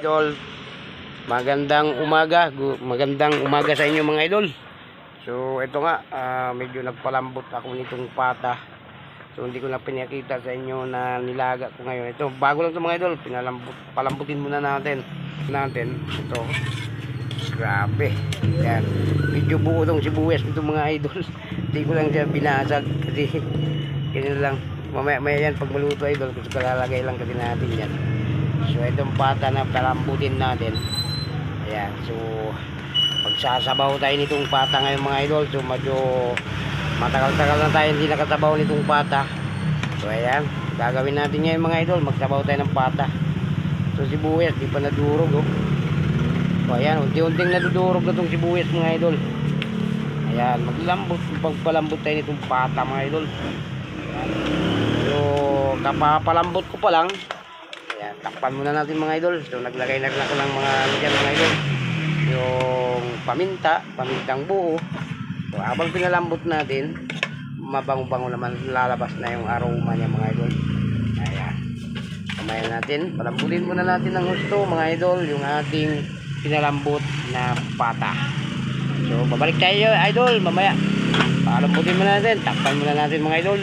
idol. Magandang umaga sa inyo mga idol. So ito nga, medyo nagpalambot ako nitong pata. So hindi ko na pinakita sa inyo na nilaga ko ngayon. Ito, bago lang ito mga idol. Palambutin muna natin. Ito. Grabe. Yan. Medyo buo itong sibuyas nito mga idol. Hindi ko lang siya binasag. Kasi ganyan lang. Mamaya yan pag maluto idol. Gusto ko lalagay lang kasi natin yan. So itong pata na palambutin natin. Ayan. So magsasabaw tayo nitong pata ngayon mga idol. So medyo matagal-tagal na tayo hindi nakasabaw nitong pata. So ayan. Gagawin natin ngayon mga idol. Magsabaw tayo ng pata. So sibuyas di pa nadurog oh. So ayan. Unti-unting nadudurog na itong sibuyas mga idol. Ayan. Pagpalambot tayo nitong pata mga idol. Ayan. So kapapalambot ko pa lang. Ayan, takpan muna natin mga idol. So naglagay na lang ko ng mga dyan mga idol. Yung pamintang buo. So habang pinalambot natin, mabango-bango naman, lalabas na yung aroma niya mga idol. Ayan. Kamayan natin, palambutin muna natin ng gusto mga idol, yung ating pinalambot na pata. So babalik tayo idol mamaya. Palambutin muna natin, takpan muna natin mga idol.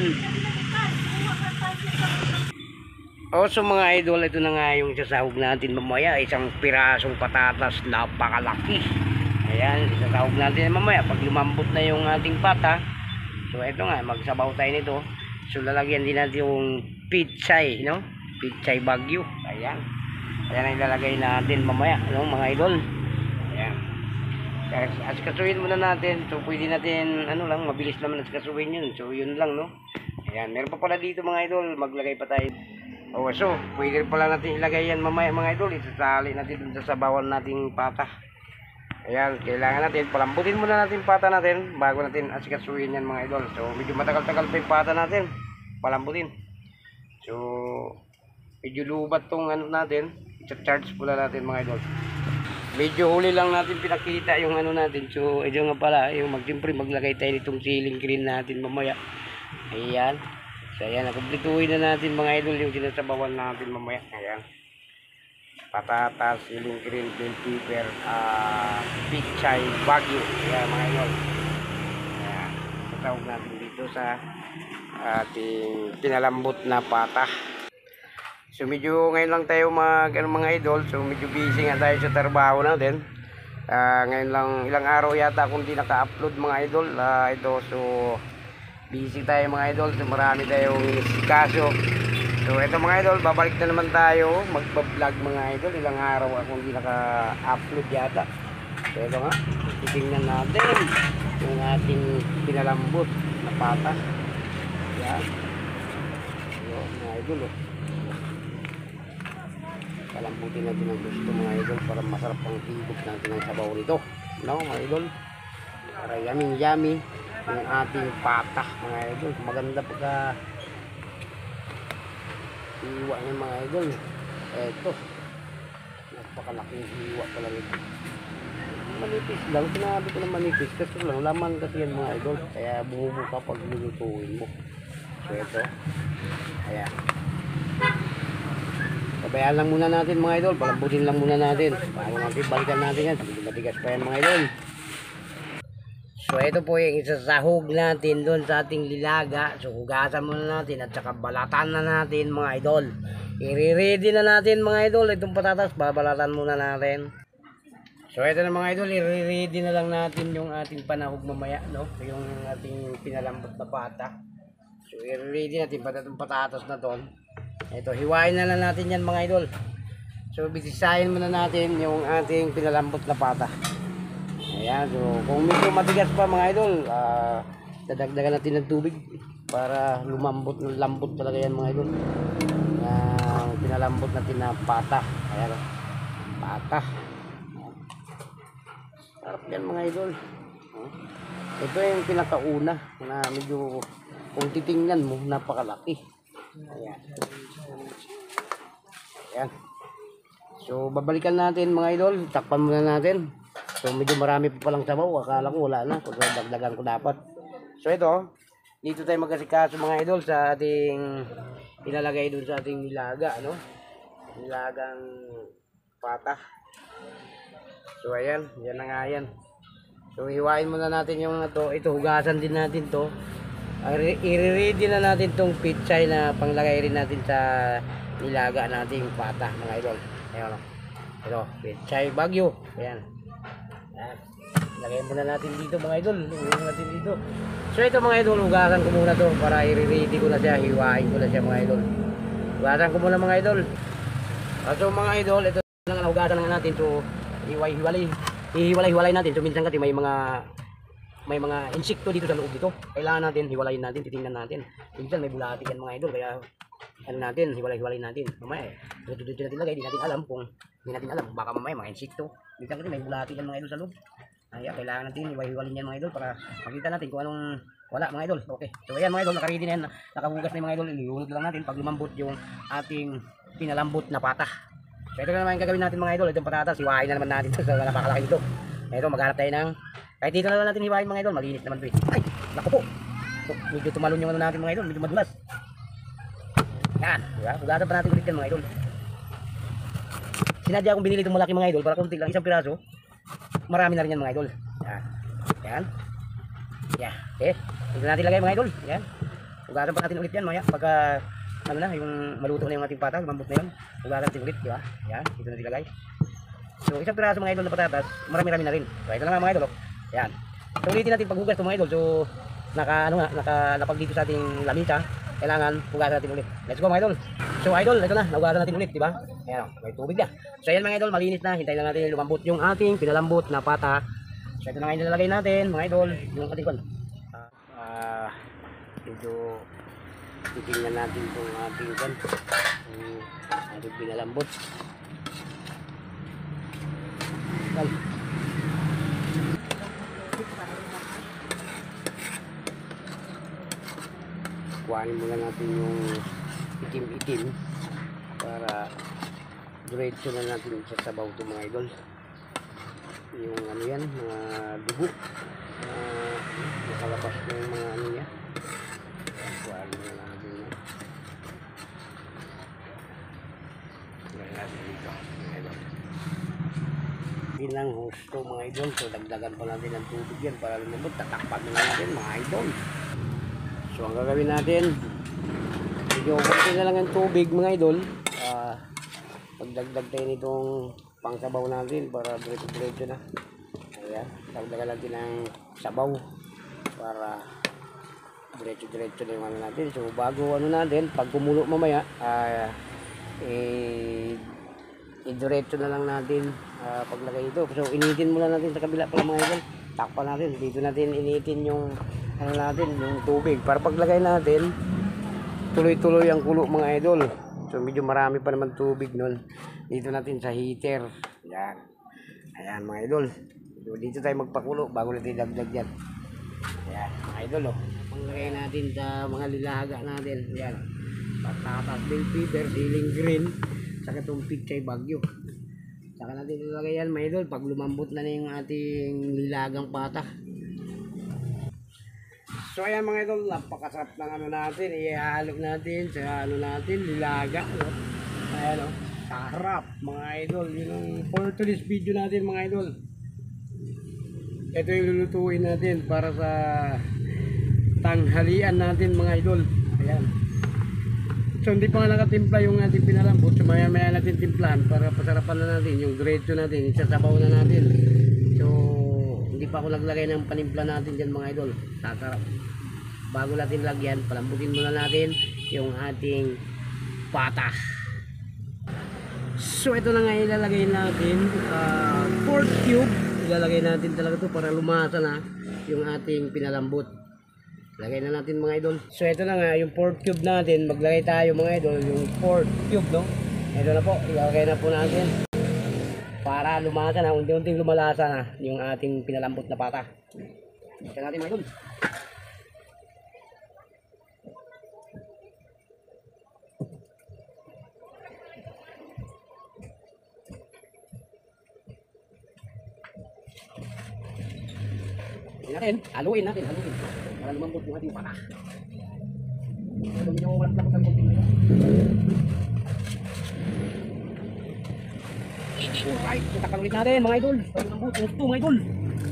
So mga idol, ito na nga yung sasahog natin mamaya. Isang pirasong patatas, napakalaki. Ayan, sasahog natin mamaya pag lumambot na yung ating pata. So ito nga, magsabaw tayo nito. So lalagyan din natin yung pitsay, no? Pitsay bagyo. Ayan. Ayan ang ilalagay natin mamaya, no mga idol. Ayan. Asikasuhin muna natin. So pwede natin, mabilis naman asikasuhin yun. So yun lang, no? Ayan, meron pa pala dito mga idol. Maglagay pa tayo. So pwede pala natin ilagay yan mamaya mga idol. Isasali natin dun sa sabawan nating pata. Ayan, kailangan natin palambutin muna natin pata natin bago natin asikasuhin yan mga idol. So medyo matagal-tagal pa yung pata natin palambutin. So medyo lubat tong natin. I-charge pula natin mga idol. Medyo huli lang natin pinakita yung natin. So ito nga pala, yung maglagay tayo nitong ceiling green natin mamaya. Ayan. So ayan, nakumplituhin na natin mga idol yung sinasabawan natin mamaya. Ayan. Patatas, siling green, bell pepper, pichay, bagyo. Ayan mga idol. Ayan. Tatawag natin dito sa ating pinalambot na pata. So medyo ngayon lang tayo mga idol. So medyo busy nga tayo sa trabaho natin. Ngayon lang, ilang araw yata akong di naka-upload mga idol. Ito, so busy tayo mga idol, so marami tayong kaso. So ito mga idol, babalik na naman tayo magpa-vlog mga idol. Ilang araw akong hindi naka-upload yata. So ito nga, titingnan natin yung ating pinalambot na pata. Yan. Ayan mga idol oh. Palambutin natin ang gusto mga idol para masarap ang higop natin ang sabaw nito, no mga idol, para yummy yung ating pata mga idol. Maganda pagka hiwa ng mga idol. Eto, napakalaking hiwa pala nito. Manipis lang, sinabi ko na manipis kasi lang laman kasi yan mga idol, kaya bumubuka pag nilutuin mo. So ito, ayan, pabayaan lang muna natin mga idol, palambutin lang muna natin bago natin balikan natin yan. Matigas pa yan mga idol. So ito po yung isasahog natin doon sa ating lilaga. So hugasan muna natin at saka balatan na natin mga idol. I-ready na natin mga idol itong patatas, babalatan muna natin. So ito na mga idol, i-ready na lang natin yung ating panahog mamaya, no? Yung ating pinalambot na pata. So i-ready natin itong patatas na doon. Ito, hiwain na lang natin yan mga idol. So bitisahin muna natin yung ating pinalambot na pata. Ayan, so kung medyo matigas pa mga idol, dadagdagan natin ng tubig para lambot talaga yan mga idol. Pinalambot natin na pata. Ayan, pata. Sarap yan mga idol. Ito yung pinakauna na medyo kung titingnan mo, napakalaki. Ayan. Ayan. So babalikan natin mga idol, takpan muna natin. So medyo marami pa palang sabaw, akala ko wala na, kung dagdagan ko dapat. So ito, dito tayo mag-asikaso mga idol sa ating ilalagay dun sa ating nilaga, ano? Nilagang pata. So ayan, yan na nga yan. So hiwain muna natin yung ito, hugasan din natin to. I-ready na natin tong pitsay na panglagay rin natin sa nilaga nating pata mga idol. Ayan o. Ito, pitsay bagyo. Ayan. Ayan. Lagay muna natin dito mga idol. Lagay natin dito. So ito mga idol, hugasan ko muna to para i-ready ko na siya. Hiwain ko na siya mga idol. Hugasan ko muna mga idol. So mga idol, ito na hugasan na natin. So hiwalay natin. So minsan kasi may mga insekto dito sa loob dito. Kailangan natin hiwalayin natin, titingnan natin. Minsan may bulati yan mga idol, kaya ano natin, hiwalay natin. Mamaya dito natin lagay, hindi natin alam baka mamaya mga insekto. Minsan kasi may bulati yan mga idol sa loob. Kaya kailangan natin hiwalay yan mga idol para makita natin kung anong wala mga idol. Okay. So ayan mga idol, naka-ready na yan, nakahugas na yung mga idol. Ilunod lang natin pag lumambot yung ating pinalambot na pata. So ito na naman yung gagawin natin mga idol. Itong patatas, hiwain na naman natin sa napakalaki ito. Ito, maghanap tayo ng, kahit dito na lang natin hiwain mga idol, malinis naman ito eh. Ay, naku po. So, medyo tumalon yung ano natin mga idol, medyo madulas. Yan, diba? Hugasan pa natin ulit yan mga idol. Sinadya akong binili itong malaki mga idol para kunti lang, isang piraso. Marami na rin yan mga idol. Yan. Yan. Yan. Okay. Dito natin lagay mga idol. Yan. Hugasan pa natin ulit yan maya. Pagka ano na, yung maluto na yung ating pata, lumambot na yun. Hugasan natin ulit, diba? Yan. Dito natin lagay. So isang piraso mga idol na patatas, marami-rami na rin. So ito na nga mga idol. Yan. So ulitin natin paghugas ito mga idol. So napag dito sa ating lamisa, kailangan hugasan natin ulit. Let's go mga idol. So idol, ito na, nahugasan natin ulit, di ba? Ayan, may tubig na. So ayan mga idol, malinis na. Hintayin lang natin lumambot yung ating pinalambot na pata. So ito na nga yung nilalagay natin mga idol, yung ating kon. Medyo titingnan natin itong ating kon, yung ating pinalambot. Kuhanin muna natin yung itim-itim para diretso na natin sa sabaw ito mga idol. Yung ano yan, mga dugo, nakalabas na yung mga ano niya. Kuhanin muna natin yan. Kuhanin natin dito mga idol. Lang husto mga idol. So dagdagan pa natin ng tubig yan para lumabot. Tatakpan na natin mga idol. So ang gagawin natin, medyo konti na lang ang tubig mga idol. Pagdagdag tayo nitong pangsabaw natin para diretso na. Ayan, dagdagan natin ng sabaw para diretso na yung ano natin. So bago ano natin, pag kumulo mamaya, diretso na lang natin paglagay ito. So initin muna natin sa kabila pala mga idol. Takpan natin. Dito natin initin yung ano natin, yung tubig para paglagay natin tuloy-tuloy ang kulo mga idol. So medyo marami pa naman tubig nun. Dito natin sa heater. Yan. Ayan mga idol. So, dito tayo magpakulo bago natin dagdag yan. Ayan mga idol oh. Paglagay natin sa mga lilaga natin. Yan. Patatas, bell pepper, siling green, saka itong pitsay bagyo. Saka natin ilagay yan mga idol pag lumambot na yung ating lilagang pata. So ayan mga idol, napakasarap ng ano natin. Ihalo natin sa ano natin, lilaga. No? Ayan o, sarap mga idol. Yun ang for today's video natin mga idol. Ito yung lulutuin natin para sa tanghalian natin mga idol. Ayan. So hindi pa nga nakatimpla yung ating pinalambot. So maya natin timplahan para pasarapan na natin yung diretso natin, isasabaw na natin. So hindi pa ako naglagay ng panimpla natin dyan mga idol. Sasarap. Bago natin lagyan, palambutin muna natin yung ating pata. So ito na nga ilalagay natin, 4 cube. Ilalagay natin talaga to para lumasa na yung ating pinalambot. Lagay na natin mga idol. So ito na nga yung 4 cube natin. Maglagay tayo mga idol yung 4 cube no. Ito na po, ilalagay na po natin para lumasa na, unti-unting lumalasa na yung ating pinalambot na pata. Ito natin mga idol. Haluin natin para lumambot yung ating pata. Ito medyo walang takot ang konting nito. Alright, tatakpan ulit natin mga idol. Tayo ng buto, gusto mga idol.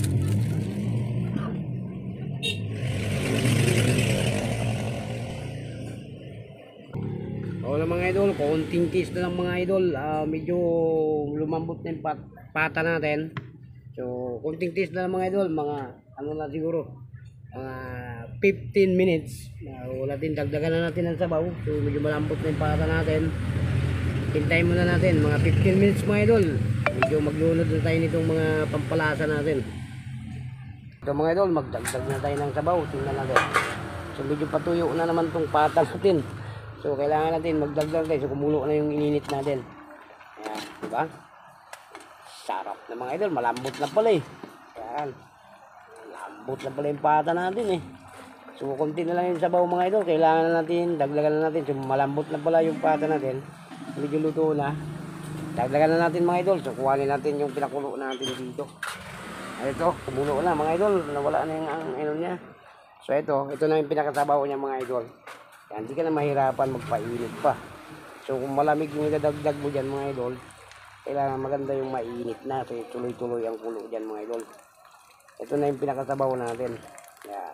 Wala mga idol, konting kiss na lang mga idol. Medyo lumambot na yung pata natin. So, konting kiss na lang mga idol. Mga ano na siguro, mga 15 minutes. Wala din, dagdagan na natin ang sabaw. So, medyo malambot na yung pata natin. Hintayin muna natin mga 15 minutes mga idol. Medyo maglunod na tayo nitong mga pampalasa natin. Ito mga idol, magdagdag na tayo ng sabaw. Tingnan natin. So medyo patuyo na naman tong pata natin. So kailangan natin magdagdag tayo. So kumulo na yung ininit natin. Ayan, diba? Sarap na mga idol. Malambot na pala eh. Ayan. Malambot na pala yung pata natin eh. So konti na lang yung sabaw mga idol. Kailangan na natin, dagdagan na natin. So malambot na pala yung pata natin. Medyo luto na. Dagdagan na natin mga idol. So kuhanin natin yung pinakulo natin dito. Ito, kumulo na mga idol. Nawala na yung ano niya. So ito na yung pinakasabaw niya mga idol. Yan, hindi ka na mahirapan magpainit pa. So kung malamig yung idadagdag mo dyan mga idol, kailangan maganda yung mainit na. So tuloy-tuloy ang kulo dyan mga idol. Ito na yung pinakasabaw natin. Yan.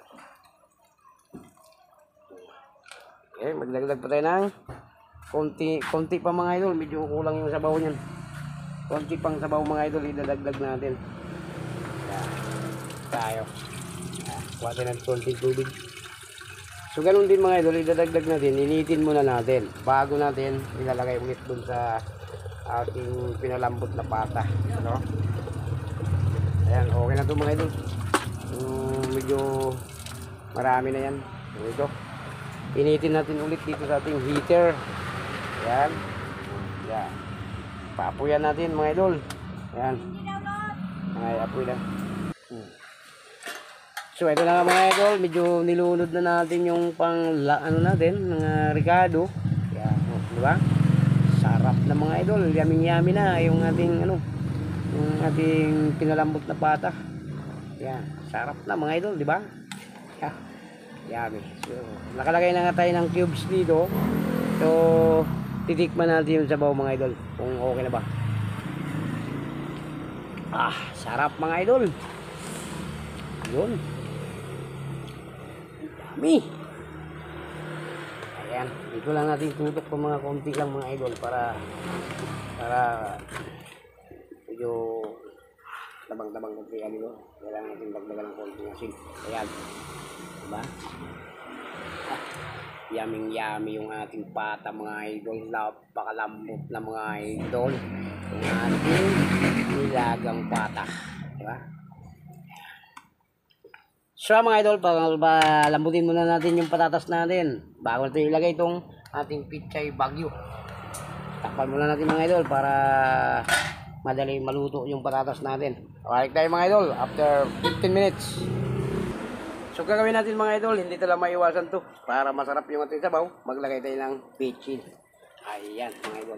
Okay, magdagdag pa tayo ng konti pa mga idol. Medyo kulang yung sabaw niyan. Konti pang sabaw mga idol, idadagdag natin. Yan. Tayo. Kuha tayo ng konting tubig. So ganun din mga idol, idadagdag natin, initin muna natin bago natin ilalagay ulit dun sa ating pinalambot na pata, no? Ayan, okay na to mga idol. Medyo marami na yan. Ito, initin natin ulit dito sa ating heater. Ayan. Ayan. Paapuyan natin mga idol. Ayan. Ay, apoy lang. So ito na nga mga idol, medyo nilunod na natin yung ano natin, mga ricado. Yan, di ba? Sarap na mga idol, yummy na yung ating yung ating pinalambot na pata. Yan, sarap na mga idol, di ba? Yummy. So nakalagay na nga tayo ng cubes dito. So titikman natin yung sabaw mga idol, kung okay na ba. Sarap mga idol. Yun. Dami. Ayan, dito lang natin tutok ng mga konti lang mga idol para medyo tabang-tabang konti yan dito. Kailangan natin dagdagan ng konti asin. Ayan. Diba? Yummy yung ating pata mga idol. Napakalambot na mga idol. Yung ating nilagang pata. Diba? So mga idol, palambutin muna natin yung patatas natin bago natin ilagay itong ating pichay bagyo. Takpan muna natin mga idol para madali maluto yung patatas natin. Balik tayo mga idol after 15 minutes. So gagawin natin mga idol, hindi talaga maiwasan to. Para masarap yung ating sabaw, maglagay tayo ng bitchin. Ayan mga idol.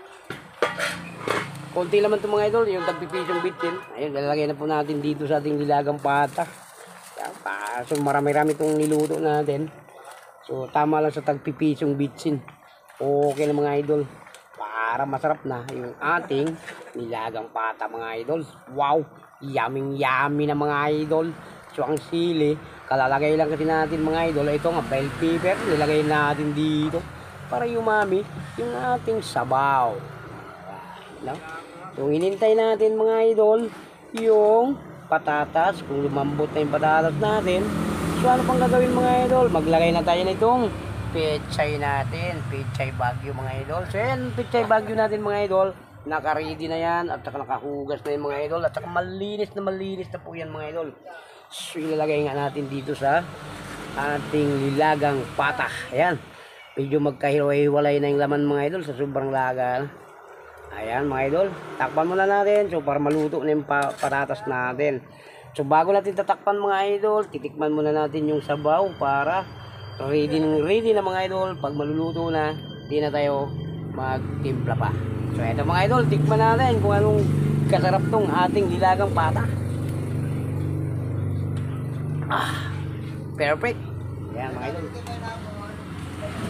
Konti naman to mga idol, yung tagpipisong bitchin. Ayun, lalagay na po natin dito sa ating nilagang pata. So marami-rami itong niluto natin. So tama lang sa tagpipisong bitsin. Okay na mga idol. Para masarap na yung ating nilagang pata mga idol. Wow! Yummy na mga idol. So ang sili, kalalagay lang kasi natin mga idol. Ito nga bell pepper, nilagay natin dito para umami yung ating sabaw. No? So inintay natin mga idol yung patatas, kung lumambot na yung patatas natin. So ano pang gagawin mga idol? Maglagay na tayo nitong pechay natin, pechay bagyo mga idol. So yan, pechay bagyo natin mga idol, naka-ready na yan at saka nakahugas na yung mga idol at saka malinis na po yan mga idol. So ilalagay nga natin dito sa ating nilagang pata. Ayan, medyo magkahiwalay na yung laman mga idol sa sobrang laga. Ayan mga idol, takpan muna natin so para maluto na yung patatas natin. So bago natin tatakpan mga idol, titikman muna natin yung sabaw para ready na mga idol. Pag maluluto na, di na tayo magtimpla pa. So ito mga idol, tikman natin kung anong kasarap tong ating nilagang pata. Perfect. Ayan mga idol.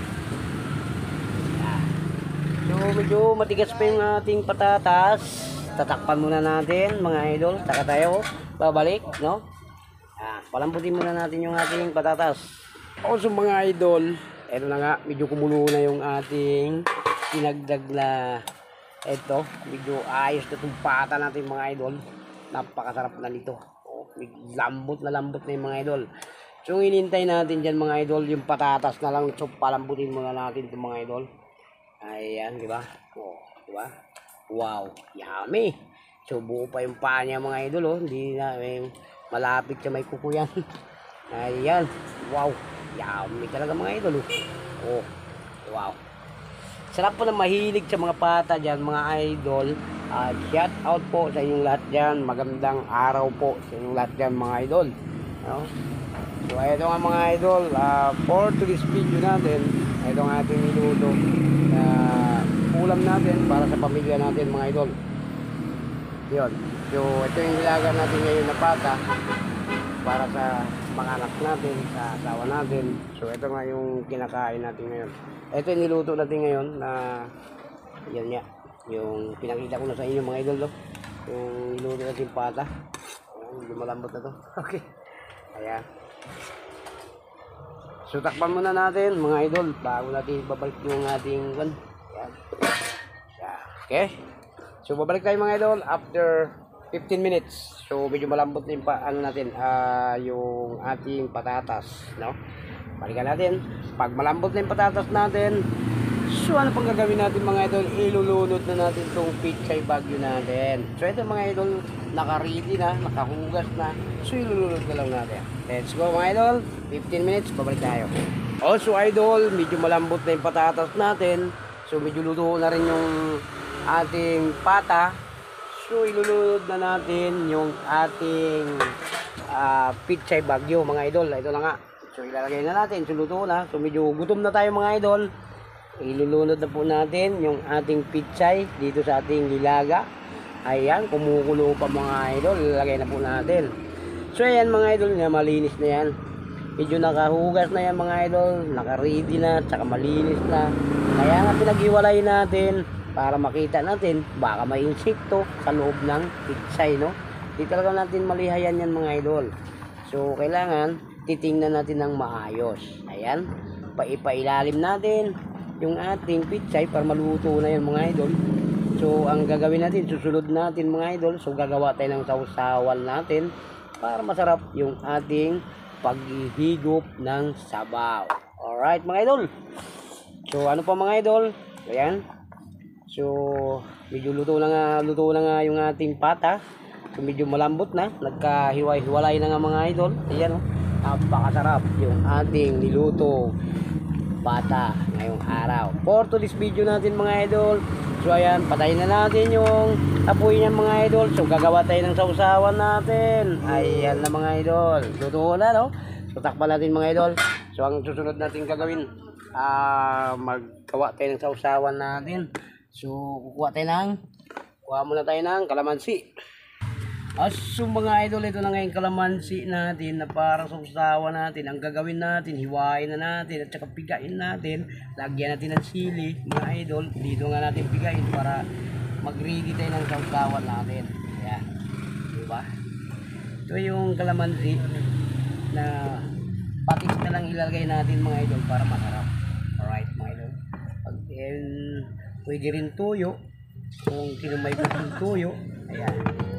So medyo matigas pa yung ating patatas. tatakpan muna natin mga idol. Saka tayo babalik, no? Palambutin muna natin yung ating patatas. Also mga idol, eto na nga, medyo kumulo na yung ating pinagdag na eto. Medyo ayos na itong pata natin mga idol. Napakasarap na nito. Lambot na yung mga idol. So inintay natin dyan mga idol, yung patatas na lang. So palambutin muna natin itong mga idol. Ayan, di ba? Diba? Wow, yummy. So buo pa yung paa niya mga idol, hindi na malapit sa may kuko yan. Ayan, wow, yummy talaga mga idol. Wow. Sarap po na mahilig sa mga pata dyan mga idol. Shout out po sa inyong lahat dyan. Magandang araw po sa inyong lahat dyan mga idol. So ito nga mga idol, for today's video natin, ito nga ating niluto na ulam natin para sa pamilya natin mga idol. Yun. So ito yung nilaga natin ngayon na pata para sa mga anak natin, sa asawa natin. So ito nga yung kinakain natin ngayon. Ito yung niluto natin ngayon na yan nga, yung pinakita ko na sa inyo mga idol, yung niluto natin pata. Medyo malambot na to. Okay. Ayan. So takpan muna natin mga idol bago natin babalik yung ating ayan. Okay. So babalik tayo mga idol after 15 minutes. So medyo malambot din pa ano natin yung ating patatas, no? Balikan natin. Pag malambot na yung patatas natin, so ano pang gagawin natin mga idol? Ilulunod na natin tong pichay bagyo natin. So ito mga idol, naka-ready na, nakahugas na. So ilulunod na lang natin. Let's go mga idol. 15 minutes, babalik tayo. Also idol, medyo malambot na yung patatas natin. So medyo luto na rin yung ating pata. So ilulunod na natin yung ating pichay bagyo mga idol. Ito na nga. So ilalagay na natin. So luto na. So medyo gutom na tayo mga idol. Ilulunod na po natin yung ating pichay dito sa ating lilaga. Ayan, kumukulo pa mga idol. Ilalagay na po natin. So ayan mga idol, malinis na yan. Medyo nakahugas na yan mga idol. Naka-ready na, tsaka malinis na. Kaya nga pinag-iwalay natin para makita natin baka may insekto sa loob ng pichay, no? Di talaga natin malihayan yan mga idol. So kailangan titingnan natin ng maayos. Ayan, paipailalim natin yung ating pichay para maluto na yan mga idol. So ang gagawin natin, susunod natin mga idol, so gagawa tayo ng sausawan natin para masarap yung ating paghihigop ng sabaw. Alright mga idol. So ano pa mga idol? Ayan. So medyo luto na nga yung ating pata. So medyo malambot na, nagkahiwalay na nga mga idol. Ayan, napakasarap yung ating niluto pata ngayong araw. For today's video natin mga idol, so ayan, patayin na natin yung apoy niyan mga idol. So gagawa tayo ng sausawan natin. Ayan na mga idol, luto na, no? So takpan natin mga idol. So ang susunod natin gagawin, maggawa tayo ng sausawan natin. So kuha muna tayo ng kalamansi. So mga idol, ito na ngayon kalamansi natin na parang sausawan natin. Ang gagawin natin, hiwain na natin at saka pigain natin. Lagyan natin ng sili mga idol. Dito nga natin pigain para mag-ready tayo ng sausawan natin. Ayan, diba? Ito yung kalamansi na patis na lang ilalagay natin mga idol para masarap. Alright mga idol. Pwede rin tuyo kung sino may gustong tuyo. Ayan.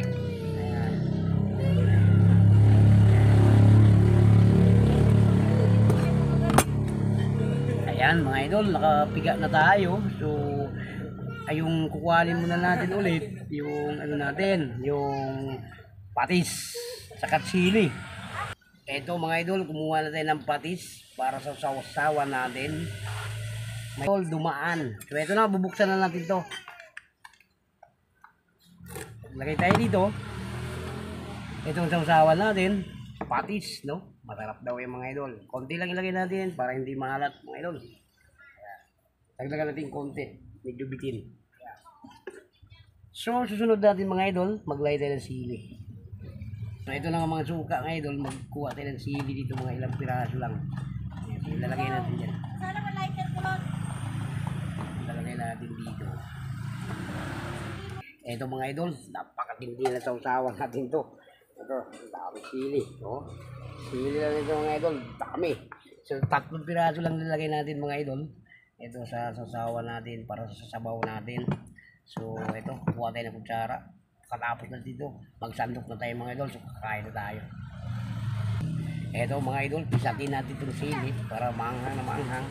Ayan mga idol, nakapiga na tayo. So yung kukuhanin muna natin ulit yung ano natin, yung patis saka chili. Ito mga idol, kumuha na tayo ng patis para sa sausawan natin. Mga idol, dumaan. So ito na, bubuksan na natin to. Lagay tayo dito. Itong sausawan natin, patis, no? Masarap daw yung mga idol. Konti lang ilagay natin para hindi mahalat mga idol. Tagdagan natin konti, medyo bitin. So susunod natin mga idol, maglagay tayo ng sili. So ito na nga mga suka mga idol, magkuha tayo ng sili dito mga ilang piraso lang. Ayan, ilalagay natin dyan. Ilalagay natin dito. Ito mga idol, napakatindi na sausawan natin to. Ito, dami sili. Oh. Sili lang ito mga idol, dami. So, 3 piraso lang nilagay natin mga idol. Ito sa sausawan natin para sa sabaw natin. So, ito, kuha tayo ng kutsara. Katapos na dito, magsandok na tayo mga idol. So, kakain na tayo. Ito mga idol, pisatin natin itong sili para maanghang na maanghang.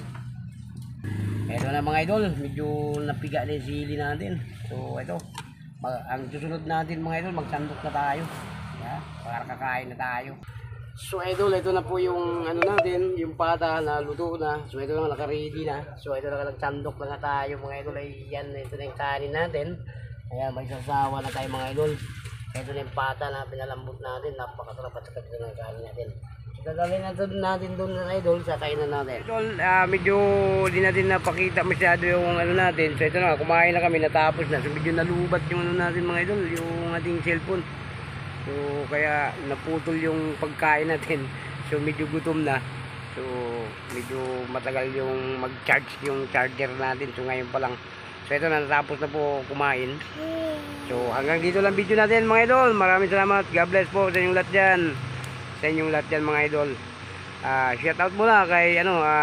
Ito na mga idol, medyo napiga na yung sili natin. So ito, ang susunod natin mga idol, magsandok na tayo. Yeah, para kakain na tayo. So idol, ito na po yung ano natin, yung pata na luto na. So ito na, naka-ready na. So ito na, nagsandok na tayo mga idol. Ay, yan, ito na yung kanin natin. Ayan, may sasawa na tayo mga idol. Ito na yung pata na pinalambot natin. Napakasarap at saka ito na yung kanin natin. Dadalhin natin doon na idol sa kainan natin. Idol, medyo di natin napakita masyado yung ano natin. So ito na, kumain na kami, natapos na. So medyo nalubat yung ano natin mga idol, yung ating cellphone. So kaya naputol yung pagkain natin. So medyo gutom na. So medyo matagal yung mag-charge yung charger natin. So ngayon pa lang. So ito na, natapos na po kumain. So hanggang dito lang video natin mga idol. Maraming salamat. God bless po sa inyong lahat dyan. Sa inyong lahat dyan mga idol. Shout out muna kay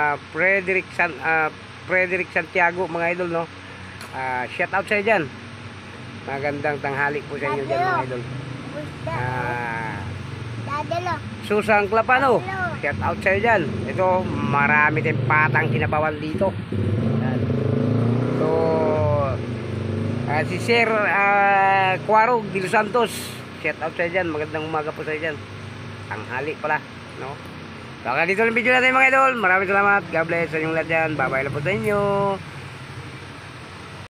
Frederick Santiago mga idol, no. Shout out sa iyo dyan. Magandang tanghali po sa inyo dyan mga idol. Susan Clapano, shout out sa iyo dyan. Ito, marami tayong patang kinabawan dito. Yan. So si Sir Cuarog de los Santos, shout out sa iyo dyan. Magandang umaga po sa iyo dyan. Tanghali pala, no? So, dito lang video natin mga idol. Maraming salamat. God bless sa inyong lahat dyan. Bye-bye na po sa inyo.